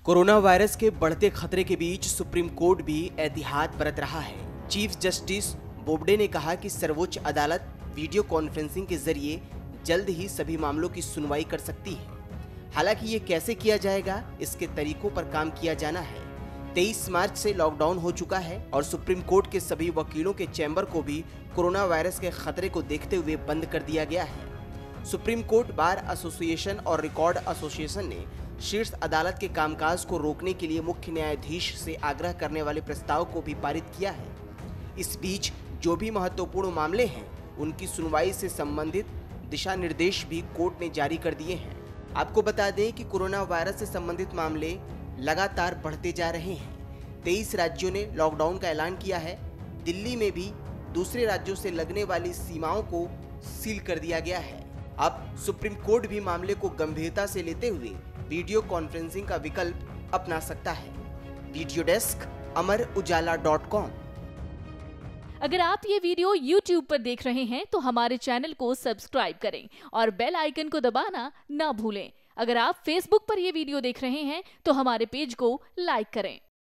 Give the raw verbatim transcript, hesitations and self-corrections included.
Corona virus के बढ़ते खतरे के बीच सुप्रीम कोर्ट भी एहतियात बरत रहा है। चीफ जस्टिस बोबडे ने कहा कि सर्वोच्च अदालत वीडियो कॉन्फ्रेंसिंग के जरिए जल्द ही सभी मामलों की सुनवाई कर सकती है। हालांकि ये कैसे किया जाएगा, इसके तरीकों पर काम किया जाना है। तेईस मार्च से लॉकडाउन हो चुका है और सुप्रीम कोर्ट के सभी वकीलों के चैम्बर को भी कोरोना वायरस के खतरे को देखते हुए बंद कर दिया गया है। सुप्रीम कोर्ट बार एसोसिएशन और रिकॉर्ड एसोसिएशन ने शीर्ष अदालत के कामकाज को रोकने के लिए मुख्य न्यायाधीश से आग्रह करने वाले प्रस्ताव को भी पारित किया है। इस बीच जो भी महत्वपूर्ण मामले हैं, उनकी सुनवाई से संबंधित दिशा निर्देश भी कोर्ट ने जारी कर दिए हैं। आपको बता दें कि कोरोना वायरस से संबंधित मामले लगातार बढ़ते जा रहे हैं। तेईस राज्यों ने लॉकडाउन का ऐलान किया है। दिल्ली में भी दूसरे राज्यों से लगने वाली सीमाओं को सील कर दिया गया है। अब सुप्रीम कोर्ट भी मामले को गंभीरता से लेते हुए वीडियो कॉन्फ्रेंसिंग का विकल्प अपना सकता है। Video desk Amar Ujala dot com. अगर आप ये वीडियो यूट्यूब पर देख रहे हैं तो हमारे चैनल को सब्सक्राइब करें और बेल आइकन को दबाना ना भूलें। अगर आप फेसबुक पर ये वीडियो देख रहे हैं तो हमारे पेज को लाइक करें।